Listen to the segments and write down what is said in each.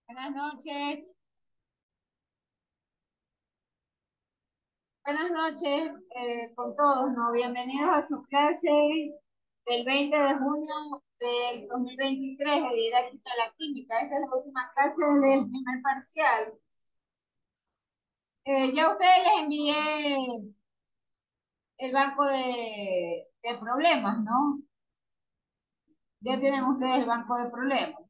Buenas noches, buenas noches con todos, ¿no? Bienvenidos a su clase del 20 de junio del 2023 de Didáctica de la Química. Esta es la última clase del primer parcial. Ya a ustedes les envié el banco de problemas, ¿no? Ya tienen ustedes el banco de problemas.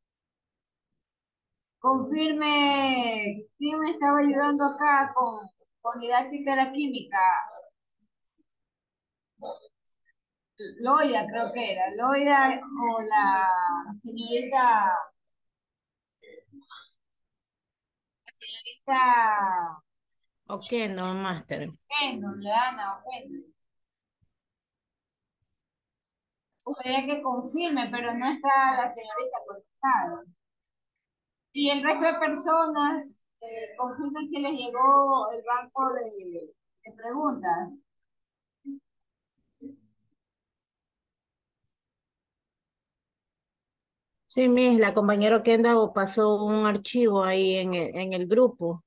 Confirme quién me estaba ayudando acá con Didáctica de la Química. Loida, creo que era. Loida o señorita Ok, no, Master. Kendall, Leana o Kendall. Gustaría que confirme, pero no está la señorita conectada. Y el resto de personas, confirmen si les llegó el banco de preguntas. Sí, Miss, la compañera Kendall pasó un archivo ahí en el grupo.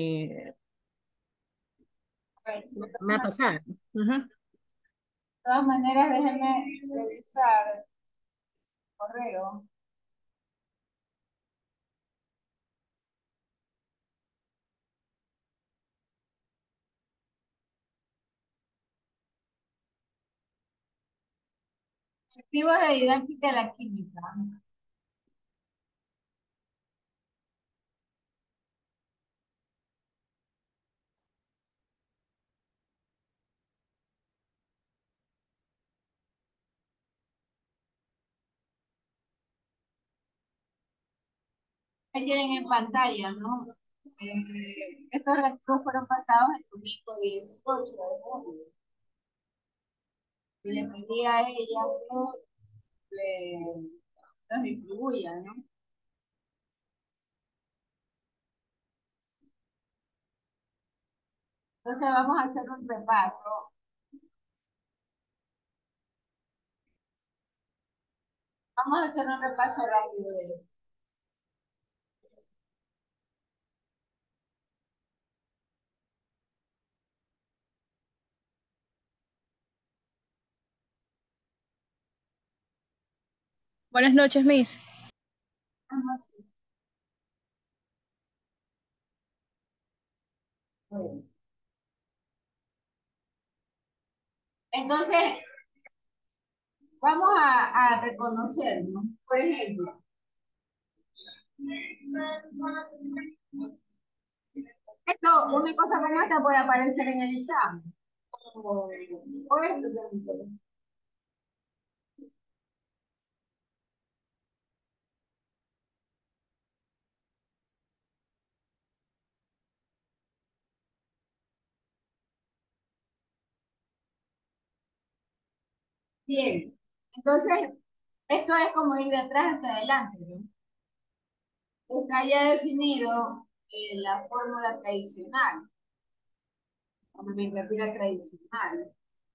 A ver, Me ha pasado. Ujú. de todas maneras, déjenme revisar el correo. Objetivos de didáctica de la química. Ahí tienen en pantalla, ¿no? Estos recursos fueron pasados el domingo 18 de julio. Y le pedí a ella que los distribuya, ¿no? Entonces vamos a hacer un repaso. Vamos a hacer un repaso rápido de esto. Buenas noches, Miss. Entonces, vamos a reconocer, ¿no? Por ejemplo, una cosa como esta puede aparecer en el examen. O esto, bien. Entonces, esto es como ir de atrás hacia adelante, ¿no? Está ya definido la fórmula tradicional, la nomenclatura tradicional.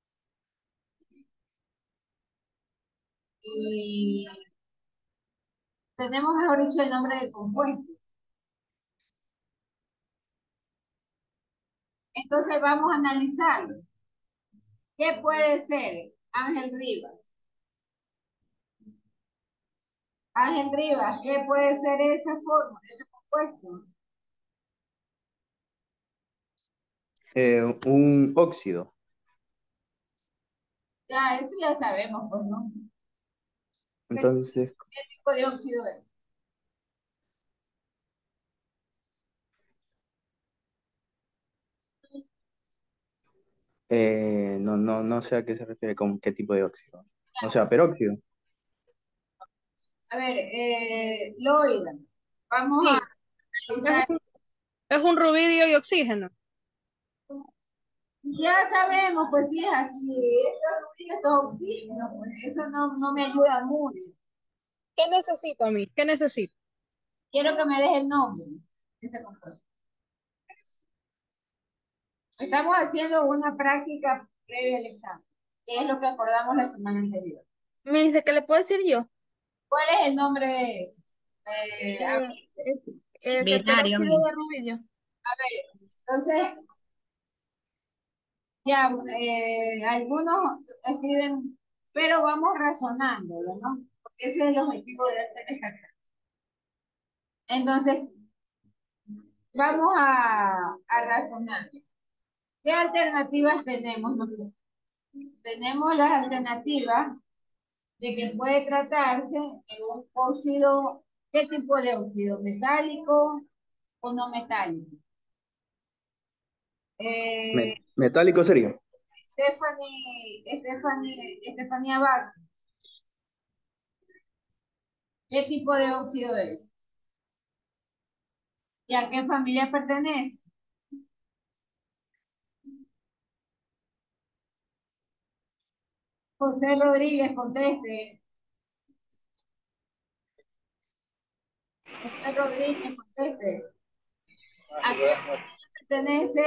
Y tenemos, mejor dicho, el nombre del compuesto. Entonces vamos a analizarlo. ¿Qué puede ser Ángel Rivas? Ángel Rivas, ¿qué puede ser esa fórmula, ese compuesto? Un óxido. Ya, eso ya sabemos, pues, ¿no? ¿Qué, Entonces, qué tipo de óxido es? no sé a qué se refiere con qué tipo de óxido. O sea, peróxido. A ver, Loida, vamos a Sí, es analizar. es un rubidio y oxígeno. Ya sabemos, pues sí es así, esto es oxígeno, pues eso no me ayuda mucho. ¿Qué necesito, Miss? ¿Qué necesito? Quiero que me deje el nombre de este compuesto. Estamos haciendo una práctica previa al examen, que es lo que acordamos la semana anterior. Miss, ¿de qué le puedo decir yo? ¿Cuál es el nombre de eso? A ver, El Binario, teróxido Miss. de rubidio. entonces, ya, algunos escriben, pero vamos razonándolo, ¿no? Porque ese es el objetivo de hacer esta clase. Entonces, vamos a razonar. ¿Qué alternativas tenemos nosotros? Tenemos las alternativas de que puede tratarse de un óxido, ¿qué tipo de óxido? ¿Metálico o no metálico? Eh, Metálico sería. Stephanie Abad, ¿qué tipo de óxido es? ¿Y a qué familia pertenece? José Rodríguez, conteste. José Rodríguez, conteste. ¿A qué familia pertenece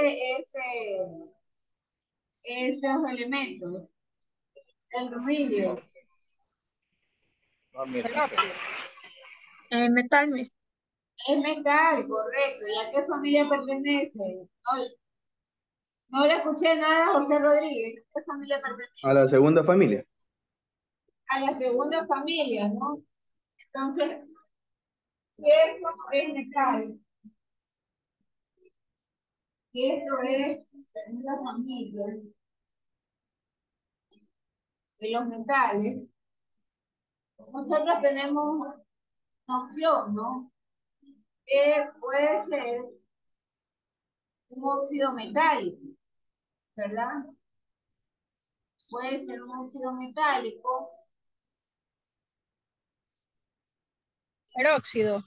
esos elementos? El rubidio. Peróxido. Metal, Miss. Es metal, correcto. ¿Y a qué familia pertenece? No le escuché nada a José Rodríguez. ¿A qué familia pertenece? A la segunda familia. A la segunda familia, ¿no? Entonces, si esto es metal, si esto es segunda familia de los metales, nosotros tenemos una opción, ¿no? Que puede ser un óxido metálico, ¿verdad? Puede ser un óxido metálico. Peróxido.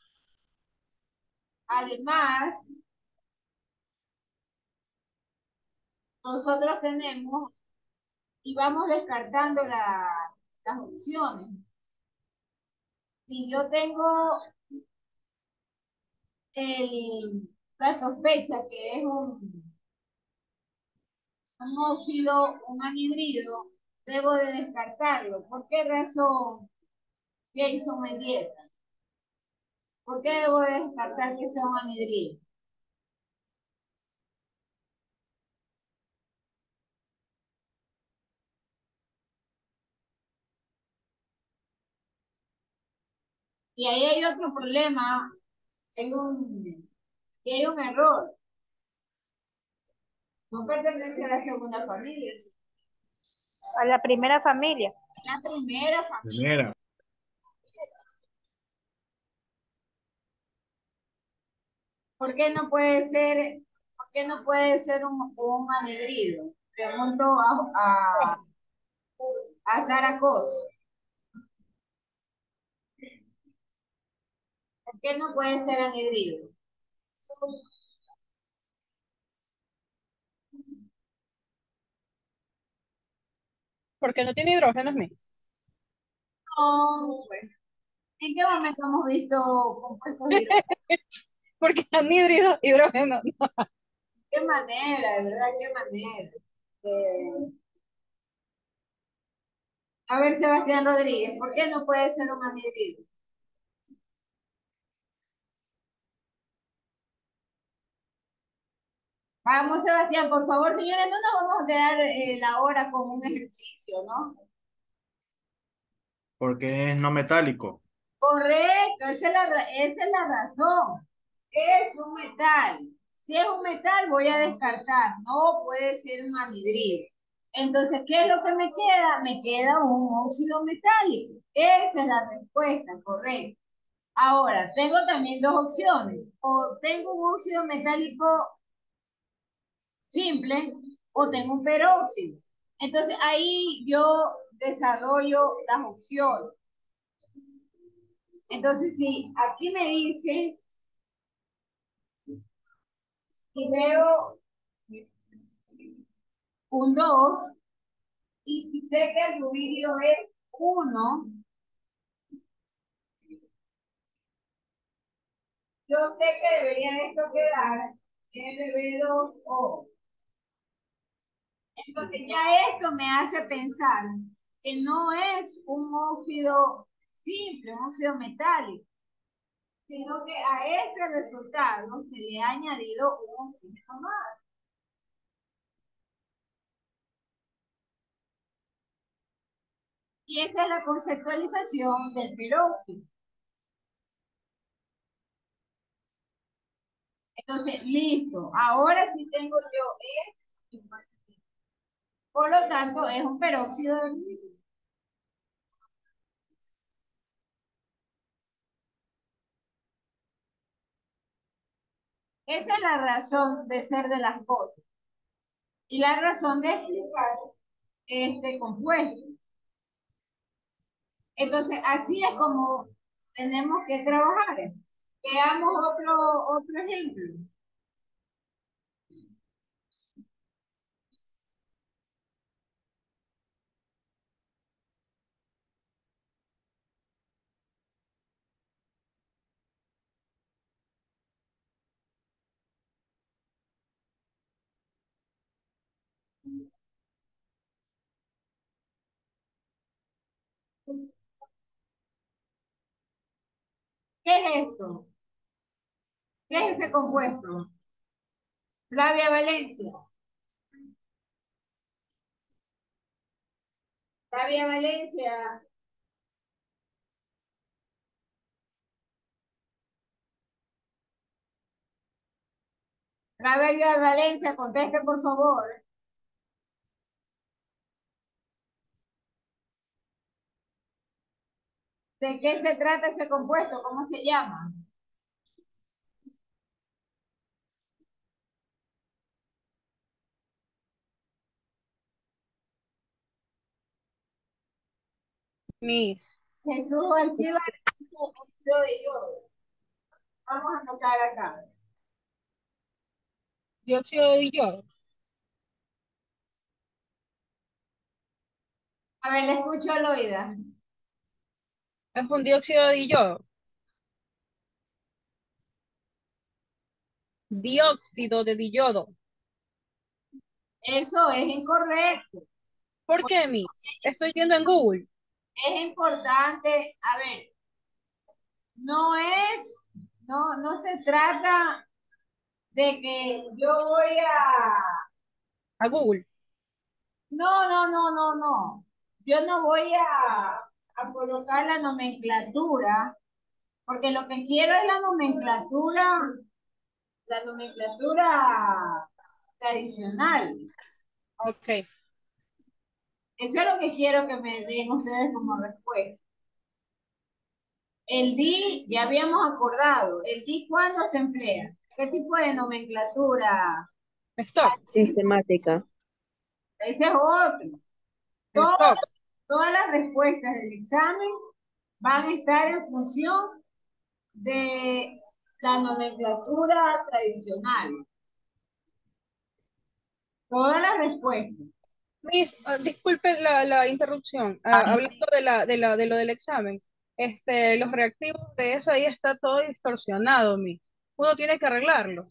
Además, nosotros tenemos y vamos descartando las opciones. Si yo tengo la sospecha que es un óxido, un anhidrido, debo de descartarlo. ¿Por qué razón, Jason Mendieta? ¿Por qué debo de descartar que sea un anhidrido? Y ahí hay otro problema, hay un error. No pertenece a la segunda familia. A la primera familia. La primera familia. ¿Por qué no puede ser, por qué no puede ser un anhidrido? Pregunto a Sara Cos. ¿Por qué no puede ser anhidrido? Porque no tiene hidrógenos, Miss. No, pues, ¿en qué momento hemos visto compuestos hidrógenos? Porque anhídrido, hidrógeno. ¿Qué manera, de verdad, qué manera? A ver, Sebastián Rodríguez, ¿por qué no puede ser un anhidrido? Vamos, Sebastián, por favor, señores, no nos vamos a quedar la hora con un ejercicio, ¿no? Porque es no metálico. Correcto, esa es la razón. Es un metal. Si es un metal, voy a descartar. No puede ser un anhidrido. Entonces, ¿qué es lo que me queda? Me queda un óxido metálico. Esa es la respuesta, correcto. Ahora, tengo también dos opciones. O tengo un óxido metálico simple o tengo un peróxido. Entonces, ahí yo desarrollo las opciones. Entonces, si aquí me dice y veo un 2 y si sé que el rubidio es 1, yo sé que debería esto quedar Lb2O. Entonces ya esto me hace pensar que no es un óxido simple, un óxido metálico, sino que a este resultado se le ha añadido un oxígeno más. Y esta es la conceptualización del peróxido. Entonces, listo. Ahora sí tengo yo esto. Por lo tanto, es un peróxido de litio. Esa es la razón de ser de las cosas. Y la razón de explicar este compuesto. Entonces, así es como tenemos que trabajar. Veamos otro ejemplo. ¿Qué es esto? ¿Qué es ese compuesto? Flavia Valencia. Flavia Valencia. Flavia Valencia, conteste por favor. ¿De qué se trata ese compuesto? ¿Cómo se llama? Miss, Jesús Alcibar, óxido de yodo. Vamos a anotar acá. dióxido de yodo. A ver, le escucho a Loida. Es un dióxido de yodo. Dióxido de yodo. Eso es incorrecto. ¿Por qué, Miss? Estoy viendo en Google. Es importante, a ver, no se trata de que yo voy A Google. no. Yo no voy a colocar la nomenclatura, porque lo que quiero es la nomenclatura tradicional. Ok. Eso es lo que quiero que me den ustedes como respuesta. El DI, ya habíamos acordado, el DI, ¿cuándo se emplea? ¿Qué tipo de nomenclatura? Stock. Sistemática. Ese es otro. Todas, Stock. todas las respuestas del examen van a estar en función de la nomenclatura tradicional. Todas las respuestas. Miss, disculpe la interrupción. Hablando de lo del examen, los reactivos de esa ahí está todo distorsionado, Miss. Uno tiene que arreglarlo.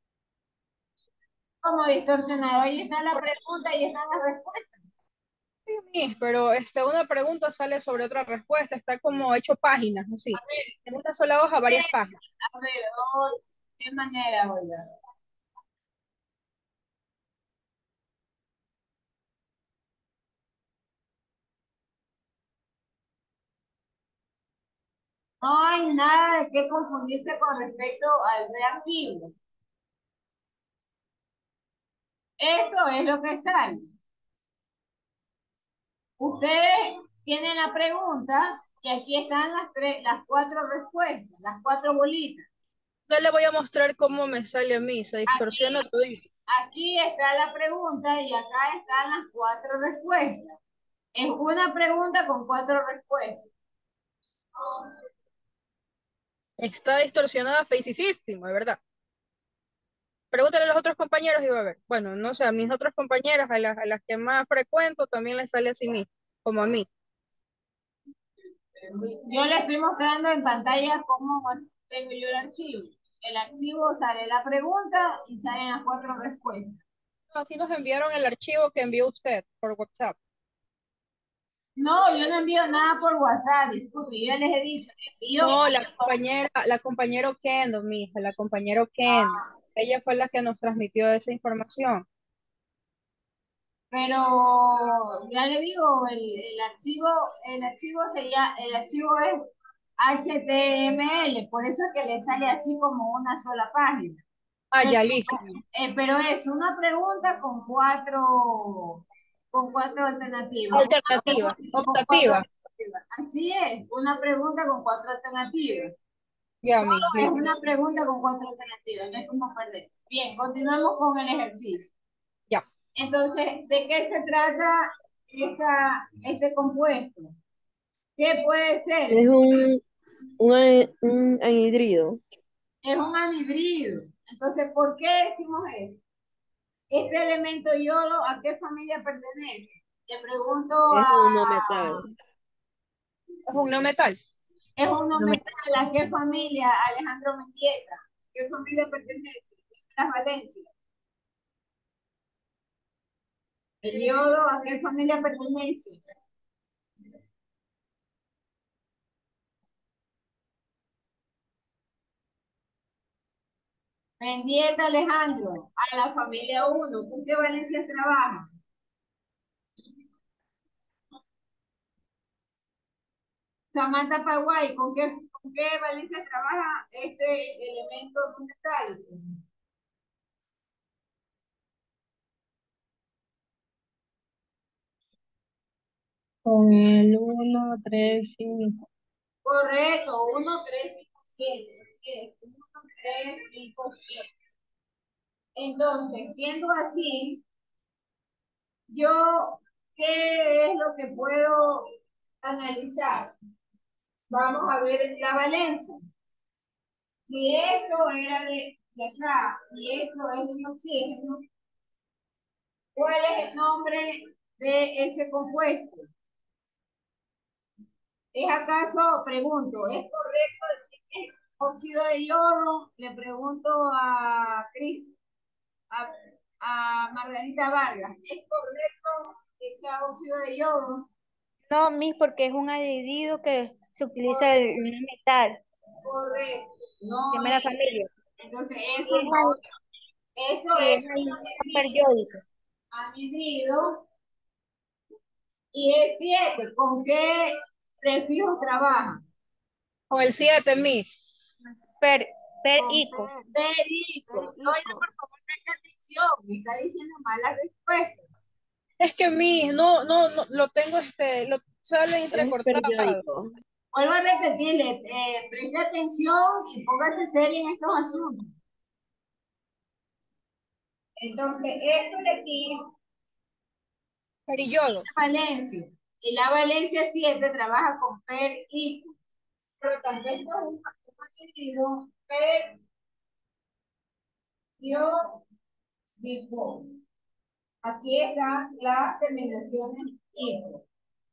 Como distorsionado, ahí está la pregunta y están las respuestas. Sí, Miss, pero una pregunta sale sobre otra respuesta, está como hecho páginas, así. En una sola hoja, varias páginas. A ver, oh, ¿qué manera, oiga? No hay nada de qué confundirse con respecto al reactivo. Esto es lo que sale. Ustedes tienen la pregunta y aquí están las cuatro respuestas, las cuatro bolitas. Ya le voy a mostrar cómo me sale a mí, se distorsiona todo. Aquí está la pregunta y acá están las cuatro respuestas. Es una pregunta con cuatro respuestas. Está distorsionada feicísimo, de verdad. Pregúntale a los otros compañeros y va a ver. Bueno, no sé, a mis otros compañeras, a las que más frecuento, también les sale así mismo, como a mí. Yo le estoy mostrando en pantalla cómo tengo yo el archivo. El archivo sale la pregunta y salen las cuatro respuestas. Así nos enviaron el archivo que envió usted por WhatsApp. No, yo no envío nada por WhatsApp, disculpe, yo ya les he dicho, envío. No, la compañera Kendo, mi hija, la compañera Kendo. Ella fue la que nos transmitió esa información. Pero ya le digo, el archivo es HTML, por eso es que le sale así como una sola página. Ah, Pero, ya listo. pero es una pregunta con cuatro alternativas. Una Alternativa, pregunta con cuatro optativa. alternativas. Así es, una pregunta con cuatro alternativas. Ya, mi, Es listo. una pregunta con cuatro alternativas, no es como perderse. Bien, continuamos con el ejercicio. Ya. Entonces, ¿de qué se trata este compuesto? ¿Qué puede ser? Es un anhidrido. Es un anhidrido. Entonces, ¿por qué decimos eso? Este elemento yodo, ¿a qué familia pertenece? Le pregunto Es a... un no metal. Es un no metal. Es un no No me- metal, ¿a qué familia? Alejandro Mendieta. ¿A qué familia pertenece? Las valencias. El yodo, ¿a qué familia pertenece? Mendieta Alejandro, a la familia 1. ¿Con qué valencias trabaja? Samantha Paraguay, con qué valencias trabaja este elemento no metálico? Con el 1, 3, 5. Correcto, 1, 3, 5, 7. Así es, 1, 3, 5, 7. Entonces, siendo así, yo, ¿qué es lo que puedo analizar? Vamos a ver la valencia. Si esto era de acá y esto es un oxígeno, ¿cuál es el nombre de ese compuesto? ¿Es acaso, pregunto, es correcto decir que es óxido de yodo? Le pregunto a Cris, a, a Margarita Vargas, ¿es correcto que sea óxido de yodo? No, mis, porque es un adherido que se utiliza el metal, Correcto, no primera es. familia. Entonces, Sí, eso no. Esto sí, es es periódico. anhidrido y es 7. ¿Con qué prefijo trabaja? Con el 7, Miss. Per, perico. Perico. Oiga, por favor, presta atención. Me está diciendo malas respuestas. Es que Miss, no, lo tengo, lo sale Es entrecortado. periódico. Vuelvo a repetirle, preste atención y póngase serio en estos asuntos. Entonces, esto de aquí Perillodo. es Valencia. Y la Valencia 7 trabaja con perico. Por lo tanto, esto es un anhidrido periódico. Aquí están las terminaciones hipo.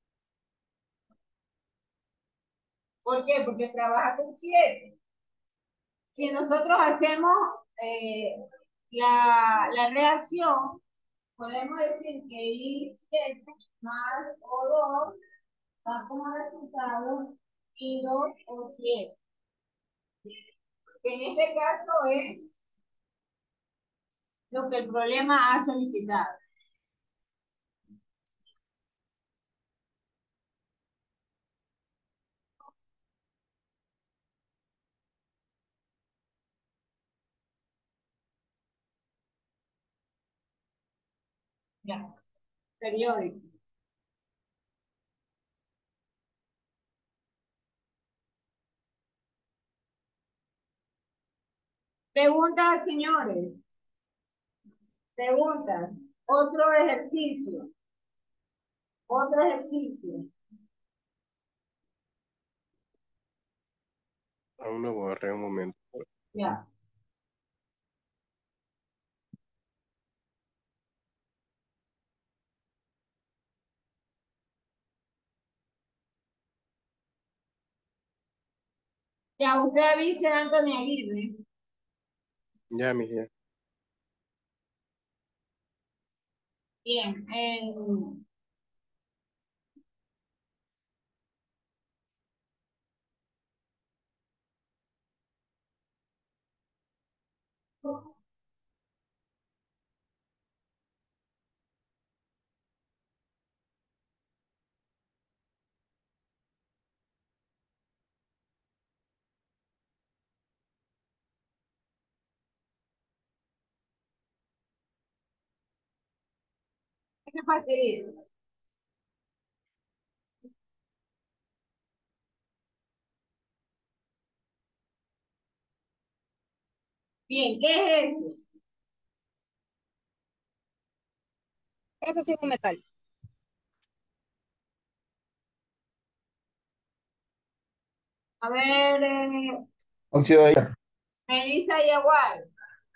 ¿Por qué? Porque trabaja con 7. Si nosotros hacemos eh, la reacción, podemos decir que I7 más O2 da como resultado I2O7. Que en este caso es lo que el problema ha solicitado. Ya, periódico. Preguntas, señores. Preguntas. Otro ejercicio. Otro ejercicio. Aún no borré un momento. Ya. Ya, usted avise a Anthony Aguirre. Ya, mi hija. Bien. ¿Qué facilito? Bien, ¿qué es eso? Eso sí es un metal. A ver, Óxido de hierro. Melissa y Agual.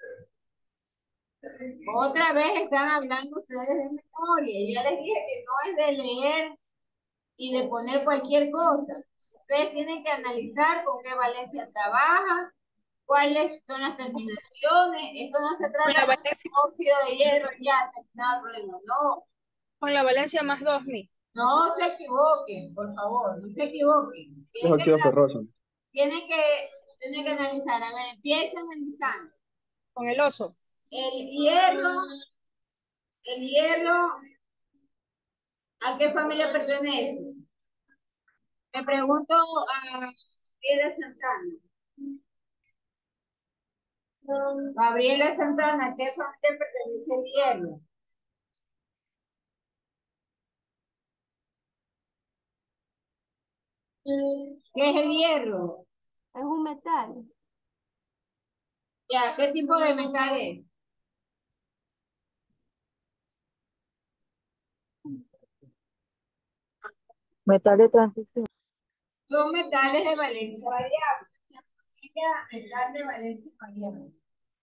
Otra vez están hablando ustedes de memoria. Yo ya les dije que no es de leer y de poner cualquier cosa. Ustedes tienen que analizar con qué valencia trabaja, cuáles son las terminaciones. Esto no se Con trata la de valencia, óxido de hierro, ya terminado el problema. No, con la valencia más 2, mi. no se equivoquen, por favor, no se equivoquen. Es óxido ferroso. Tienen que analizar. A ver, empiecen analizando. Con el oso. El hierro, el hierro, ¿a qué familia pertenece? Le pregunto a Gabriela Santana. Gabriela Santana, ¿a qué familia pertenece el hierro? ¿Qué es el hierro? Es un metal. Ya, ¿qué tipo de metal es? Metal de transición. Son metales de valencia variable. La familia metal de valencia variable.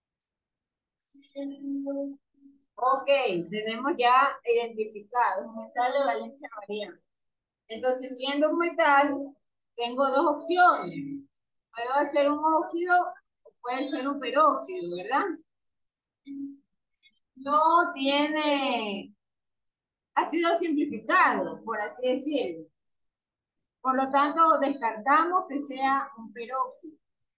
Ok, tenemos ya identificado un metal de valencia variable. Entonces, siendo un metal, tengo dos opciones. Puede ser un óxido o puede ser un peróxido, ¿verdad? No tiene, ha sido simplificado, por así decirlo. Por lo tanto, descartamos que sea un peróxido.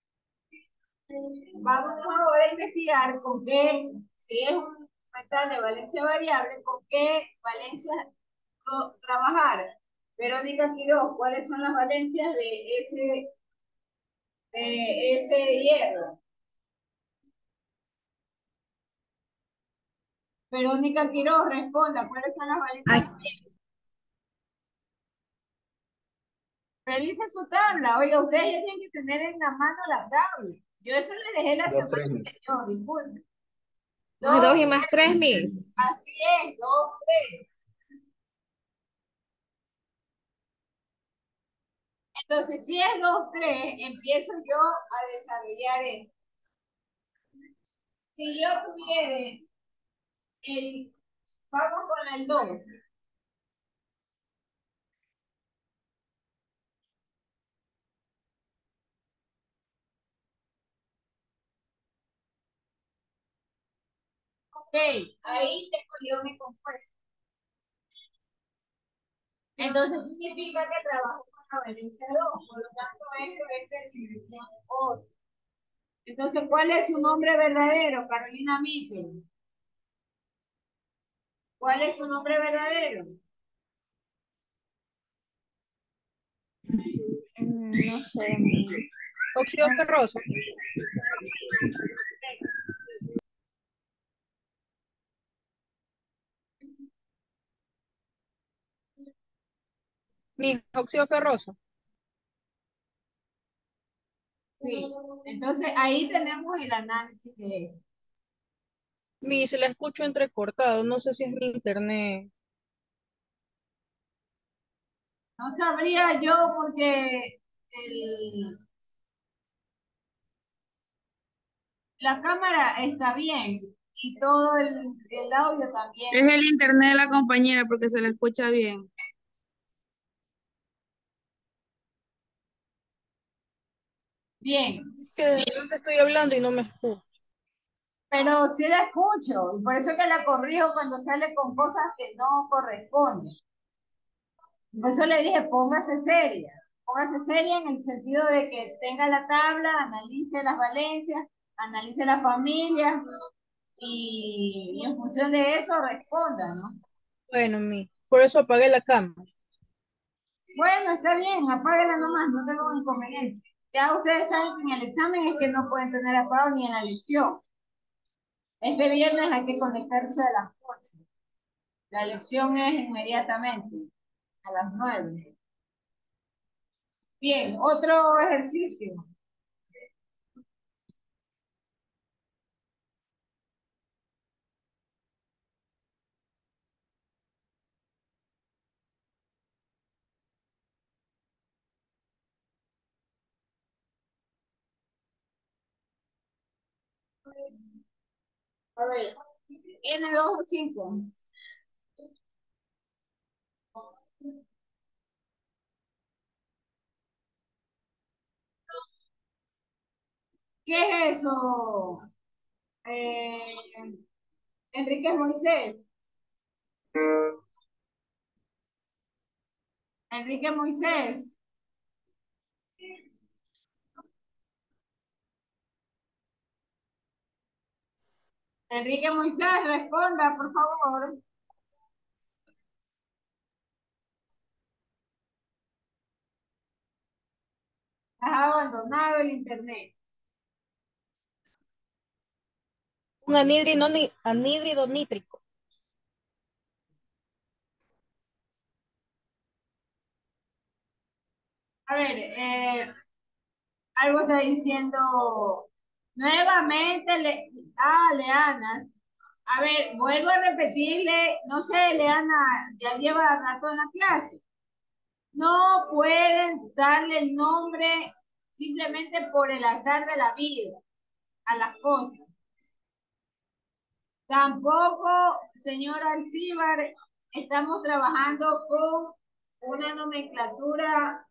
Vamos ahora a investigar con qué, si es un metal de valencia variable, con qué valencia trabajar. Verónica Quiroz, ¿cuáles son las valencias de ese hierro? Verónica Quiroz, responda, ¿cuáles son las valencias? Revise su tabla. Oiga, ustedes ya tienen que tener en la mano la tabla. Yo eso le dejé la Dos, semana tres. anterior, disculpe. Más 2 y Dos, más 3, mis. así es, dos, tres. Entonces, si es dos, tres, empiezo yo a desarrollar esto. Si yo tuviera el, vamos con el 2. Ok, ahí tengo yo mi compuesto. Entonces significa que trabajo con la valencia 2, por lo tanto esto es definición O. Entonces, ¿cuál es su nombre verdadero, Carolina Mikel? ¿Cuál es su nombre verdadero? No sé, mis. Óxido ferroso. Mi óxido ferroso. Sí. Entonces, ahí tenemos el análisis de esto. Mi, se la escucho entrecortado. No sé si es mi internet. No sabría yo porque la cámara está bien y todo el audio también. Es el internet de la compañera porque se la escucha bien. Bien, Que desde antes estoy hablando y no me escucho. pero sí la escucho y por eso que la corrijo cuando sale con cosas que no corresponden. Por eso le dije, póngase seria en el sentido de que tenga la tabla, analice las valencias, analice la familia y en función de eso responda, ¿no? Bueno, por eso apagué la cámara. Bueno, está bien, apáguela nomás, no tengo inconveniente. Ya ustedes saben que en el examen es que no pueden tener apagado ni en la lección. Este viernes hay que conectarse a las 8. La lección es inmediatamente, a las 9. Bien, otro ejercicio. A ver, N2 o 5. ¿Qué es eso? Eh, Enrique Moisés. Enrique Moisés. Enrique Moisés, responda, por favor. Has abandonado el internet. Un anhídrido nítrico. A ver, algo está diciendo nuevamente, Leana. A ver, vuelvo a repetirle, no sé, Leana, ya lleva rato en la clase. No pueden darle el nombre simplemente por el azar de la vida a las cosas. Tampoco, señor Alcíbar, estamos trabajando con una nomenclatura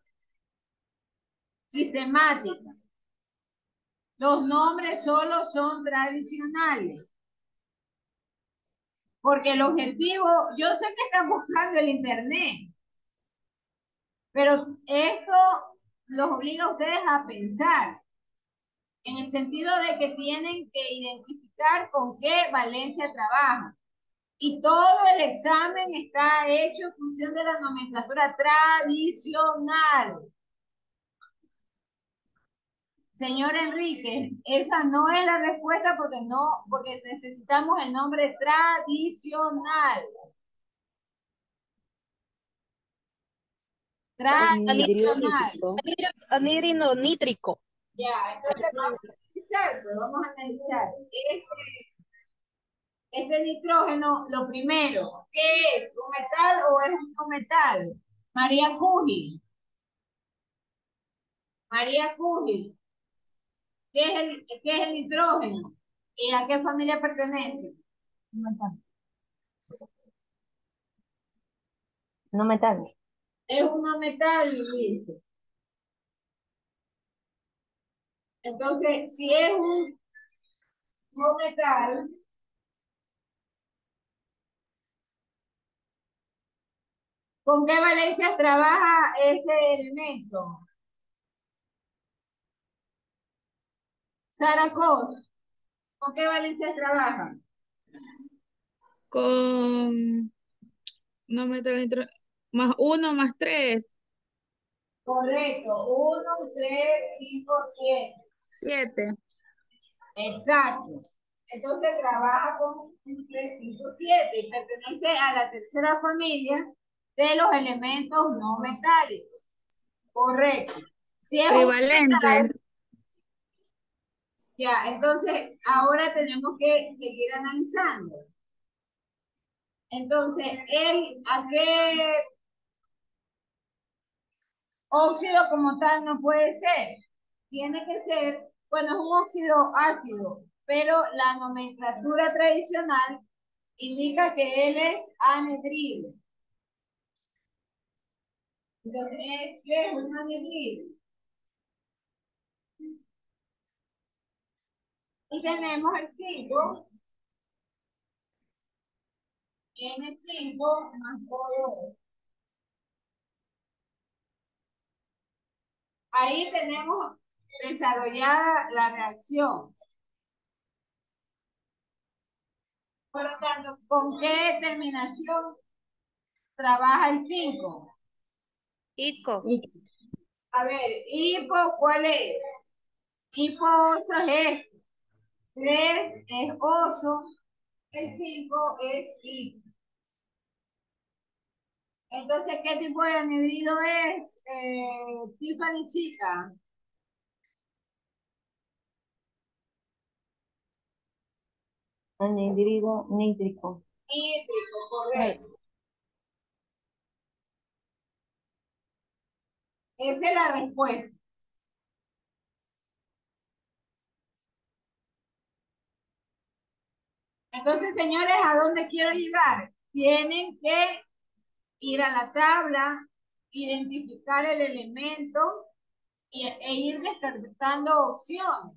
sistemática. Los nombres solo son tradicionales. Porque el objetivo, yo sé que están buscando el internet, pero esto los obliga a ustedes a pensar, en el sentido de que tienen que identificar con qué Valencia trabaja. Y todo el examen está hecho en función de la nomenclatura tradicional. Señor Enrique, esa no es la respuesta porque necesitamos el nombre tradicional. Anhídrido Tradicional. nítrico. Anhídrido nítrico. Ya, entonces vamos a analizar, pues vamos a analizar. Este nitrógeno, lo primero, ¿qué es? ¿Un metal o es un no metal? María Cuji. María Cuji. ¿Qué es el nitrógeno? ¿Y a qué familia pertenece? No metal. Es un no metal, dice. Entonces, si es un no metal, ¿con qué valencias trabaja ese elemento? Saracos, ¿con qué valencias trabaja? Con, no me trae, más 1 más 3, Correcto, 1, 3, 5, 7. 7. Exacto. Entonces trabaja con un 3, 5, 7 y pertenece a la tercera familia de los elementos no metálicos. Correcto. Si es un Trivalente. metal, ya, entonces ahora tenemos que seguir analizando. Entonces, ¿a qué óxido como tal no puede ser? Tiene que ser, bueno, es un óxido ácido, pero la nomenclatura tradicional indica que él es anhidrilo. Entonces, ¿qué es un anhidrilo? Y tenemos el 5, N5 más O2. Ahí tenemos desarrollada la reacción. Por lo tanto, ¿con qué terminación trabaja el 5? Ico. A ver, hipo, ¿cuál es? Hipo oso es este. 3 es oso. El 5 es hipo. Entonces, ¿qué tipo de anhidrido es? Tiffany chica. Anhídrido nítrico. Nítrico, correcto. Esa es la respuesta. Entonces, señores, ¿a dónde quiero llegar? Tienen que ir a la tabla, identificar el elemento e ir descartando opciones.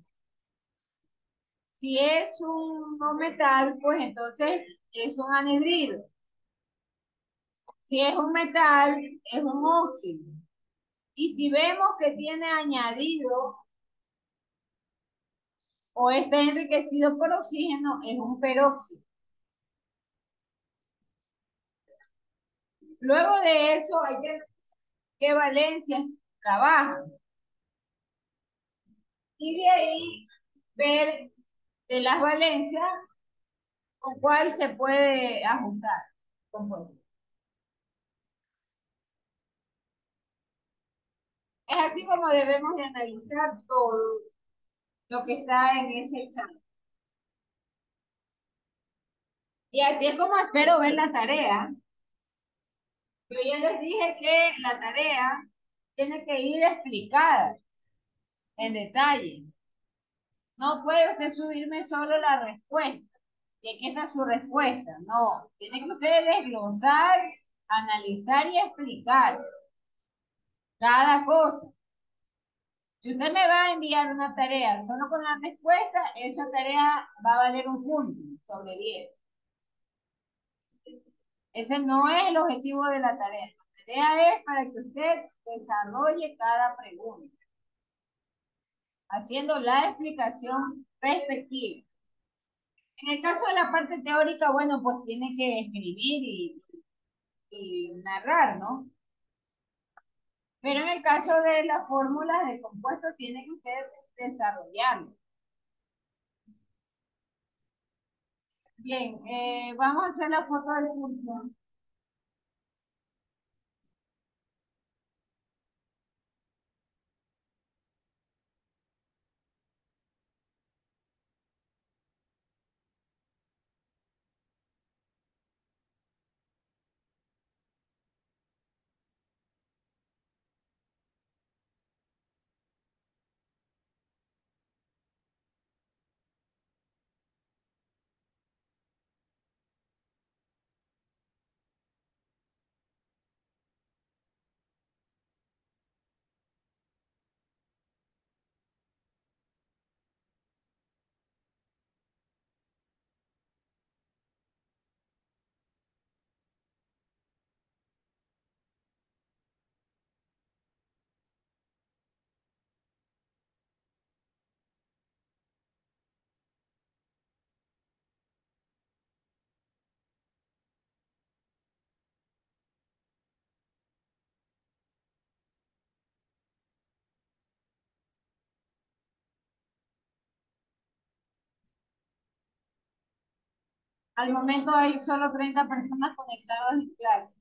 Si es un no metal, pues entonces es un anhidrido. Si es un metal, es un óxido. Y si vemos que tiene añadido o está enriquecido por oxígeno, es un peróxido. Luego de eso hay que ver qué valencias trabajan. Y de ahí ver de las valencias con cuál se puede ajustar. Es así como debemos de analizar todo lo que está en ese examen. Y así es como espero ver la tarea. Yo ya les dije que la tarea tiene que ir explicada en detalle. No puede usted subirme solo la respuesta. ¿De qué está su respuesta? No, tiene que usted desglosar, analizar y explicar cada cosa. Si usted me va a enviar una tarea solo con la respuesta, esa tarea va a valer un punto sobre 10. Ese no es el objetivo de la tarea. La tarea es para que usted desarrolle cada pregunta, haciendo la explicación respectiva. En el caso de la parte teórica, bueno, pues tiene que escribir y narrar, ¿no? Pero en el caso de las fórmulas de compuestos, tiene que usted desarrollarlo. Bien, vamos a hacer la foto del curso. Al momento hay solo 30 personas conectadas en clase.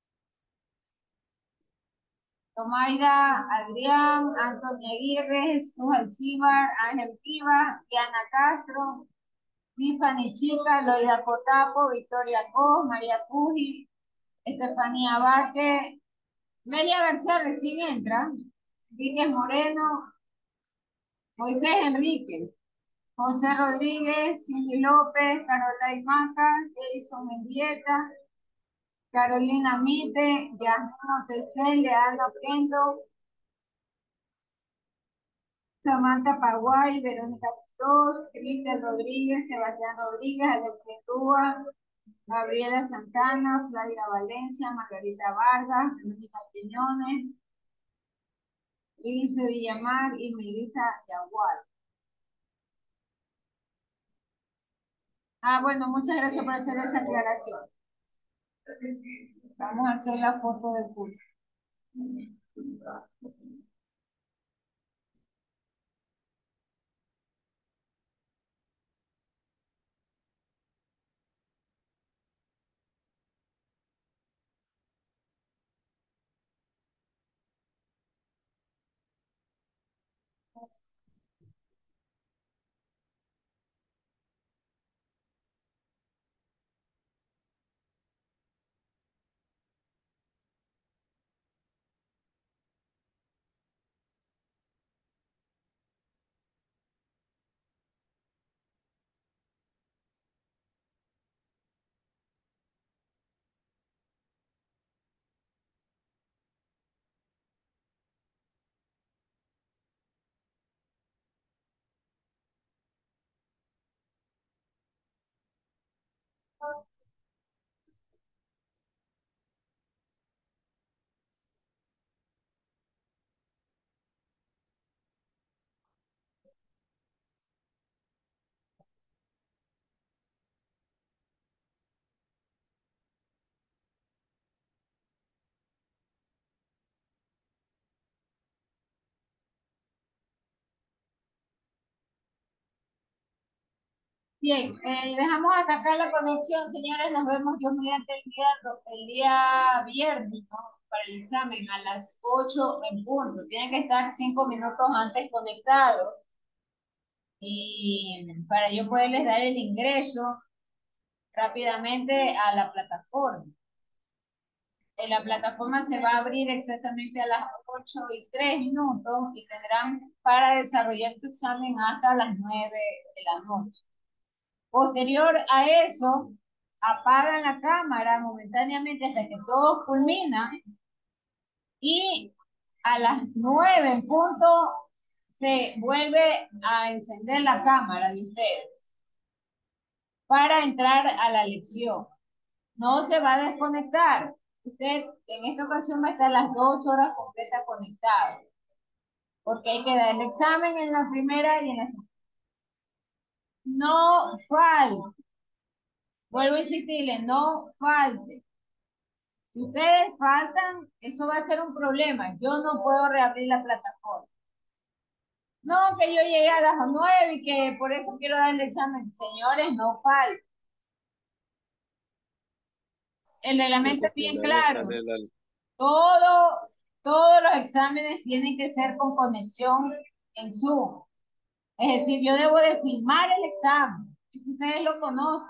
Tomaira, Adrián, Antonio Aguirre, Jesús Alcíbar, Ángel Rivas, Diana Castro, Tiffany Chica, Loida Cotapo, Victoria Cos, María Cuji, Estefanía Vaque, Melia García recién entra, Víquez Moreno, Moisés Enrique, José Rodríguez, Cindy López, Carola Imaca, Edison Mendieta, Carolina Mite, Yasmin Montesel, Leandro Prendo, Samantha Paguay, Verónica Quiroz, Cristian Rodríguez, Sebastián Rodríguez, Alexis Rúa, Gabriela Santana, Flavia Valencia, Margarita Vargas, Mónica Quiñones, Lince Villamar y Melissa Yaguar. Ah, bueno, muchas gracias por hacer esa aclaración. Vamos a hacer la foto del curso. Bien, dejamos hasta acá la conexión, señores. Nos vemos Dios mediante el día viernes, ¿no? Para el examen a las 8 en punto. Tienen que estar 5 minutos antes conectados y para yo poderles dar el ingreso rápidamente a la plataforma. La plataforma se va a abrir exactamente a las 8:03 y tendrán para desarrollar su examen hasta las 9 de la noche. Posterior a eso, apagan la cámara momentáneamente hasta que todo culmina y a las 9 en punto se vuelve a encender la cámara de ustedes para entrar a la lección. No se va a desconectar. Usted en esta ocasión va a estar las 2 horas completas conectado, porque hay que dar el examen en la primera y en la segunda. No falte. Vuelvo a insistirle, no falte. Si ustedes faltan, eso va a ser un problema. Yo no puedo reabrir la plataforma. No, que yo llegué a las 9 y que por eso quiero dar el examen. Señores, no falten. El Sí, reglamento es porque bien nadie claro. sale Todos los exámenes tienen que ser con conexión en Zoom. Es decir, yo debo de filmar el examen. Ustedes lo conocen.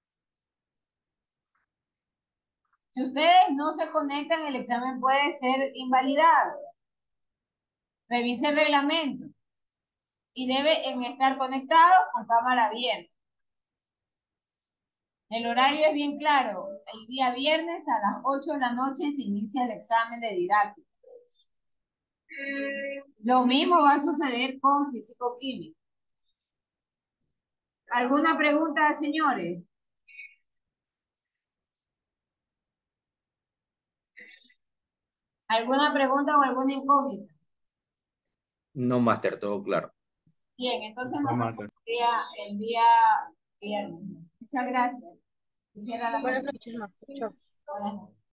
Si ustedes no se conectan, el examen puede ser invalidado. Revise el reglamento y deben estar conectados con cámara abierta. El horario es bien claro. El día viernes a las 8 de la noche se inicia el examen de didáctica. Lo mismo va a suceder con físico-química. ¿Alguna pregunta, señores? ¿Alguna pregunta o alguna incógnita? No, máster, todo claro. Bien, entonces No nos vemos mata. el día viernes. Muchas gracias. Cierra la Buenas sesión. noches, maestro. Chao. Buenas noches.